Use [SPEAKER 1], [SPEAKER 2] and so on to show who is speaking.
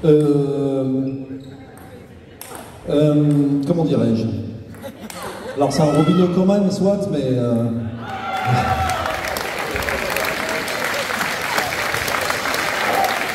[SPEAKER 1] Comment dirais-je? Alors c'est un robineau quand même, soit, mais...